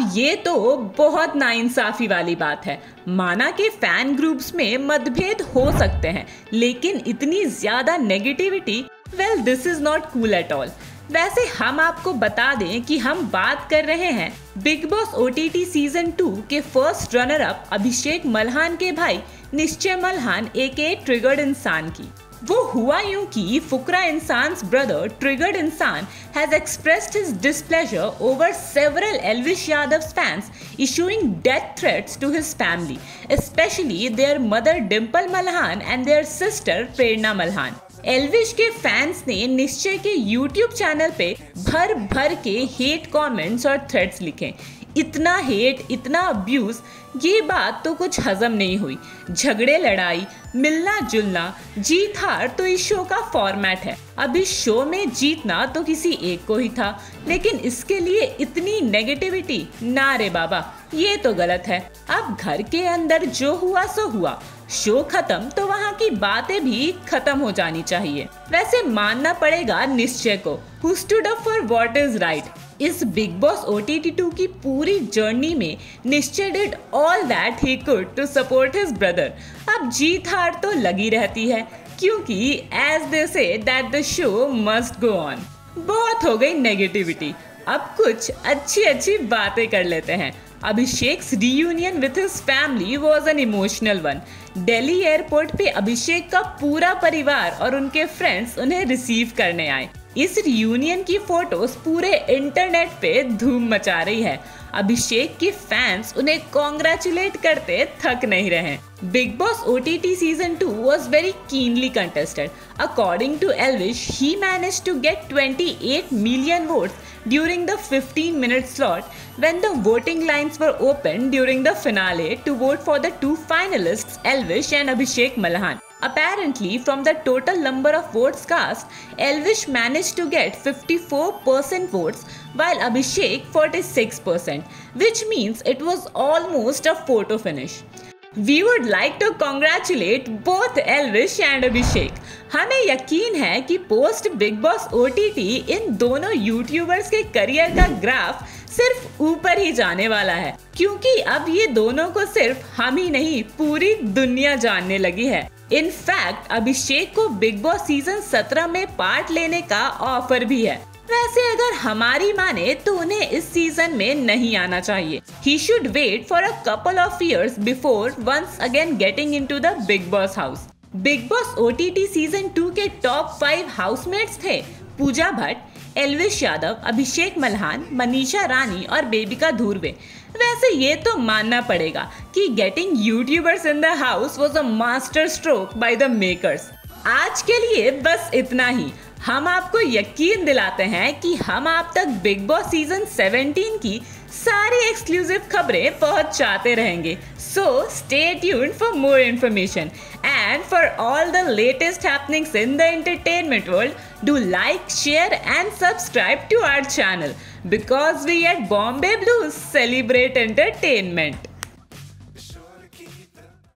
अब ये तो बहुत नाइंसाफी वाली बात है। माना कि फैन ग्रुप्स में मतभेद हो सकते हैं, लेकिन इतनी ज्यादा negativity, well this is not cool at all. वैसे हम आपको बता दें कि हम बात कर रहे हैं बिग बॉस OTT सीजन 2 के first runner up Abhishek Malhan के भाई निश्चय मल्हान एके ट्रिगर्ड इंसान की। वो हुआ यूं कि Fukra Insaan's brother triggered Insaan has expressed his displeasure over several Elvish Yadav's fans issuing death threats to his family, especially their mother Dimple Malhan and their sister Prerna Malhan। Elvish के फैंस ने निश्चय के YouTube चैनल पे भर भर के हेट कमेंट्स और threads लिखे। इतना हेट, इतना अब्यूज, ये बात तो कुछ हजम नहीं हुई। झगड़े, लड़ाई, मिलना जुलना, जीत हार तो इस शो का फॉर्मेट है। अब इस शो में जीतना तो किसी एक को ही था, लेकिन इसके लिए इतनी नेगेटिविटी, ना रे बाबा, ये तो गलत है। अब घर के अंदर जो हुआ सो हुआ, शो खत्म तो वहाँ की बातें भी खत्म हो जानी चाहिए। वैसे मानना पड़ेगा निश्चय को, who stood up for what is right। इस बिग बॉस OTT 2 की पूरी जर्नी में Nishchay did all that he could to support his brother. अब जीत हार तो लगी रहती है, क्योंकि as they say that the show must go on. बहुत हो गई नेगेटिविटी, अब कुछ अच्छी अच्छी बातें कर लेते हैं। Abhishek's reunion with his family was an emotional one. Delhi airport पे अभिषेक का पूरा परिवार और उनके फ्रेंड्स उन्हें रिसीव करने आए। इस रियूनियन की फोटोज पूरे इंटरनेट पे धूम मचा रही है। अभिषेक के फैंस उन्हें कॉन्ग्रेचुलेट करते थक नहीं रहे। Big boss OTT season 2 was very keenly contested. According to Elvish, he managed to get 28 million votes during the 15-minute slot when the voting lines were opened during the finale to vote for the two finalists, Elvish and Abhishek Malhan. Apparently, from the total number of votes cast, Elvish managed to get 54% votes while Abhishek 46%, which means it was almost a photo finish. We would like to congratulate both Elvish and Abhishek. हमें यकीन है कि post big boss OTT इन दोनों YouTubers के career का graph सिर्फ ऊपर ही जाने वाला है, क्योंकि अब ये दोनों को सिर्फ हम ही नहीं, पूरी दुनिया जानने लगी है। इनफैक्ट अभिषेक को बिग बॉस सीजन 17 में पार्ट लेने का ऑफर भी है। वैसे अगर हमारी माने तो उन्हें इस सीजन में नहीं आना चाहिए। He should wait for a couple of years before once again getting into the Big Boss house. Big Boss OTT season 2 के टॉप 5 हाउसमेट्स थे पूजा भट्ट, एल्विश यादव, अभिषेक मल्हान, मनीषा रानी और बेबिका धुर्वे। वैसे ये तो मानना पड़ेगा कि getting YouTubers in the house was a master stroke by the makers. आज के लिए बस इतना ही। हम आपको यकीन दिलाते हैं कि हम आप तक बिग बॉस सीजन 17 की सारी एक्सक्लूसिव खबरें पहुंचाते रहेंगे। So stay tuned for more information and for all the latest happenings in the entertainment world, do like, share and subscribe to our channel, because we at Bombay blues celebrate entertainment.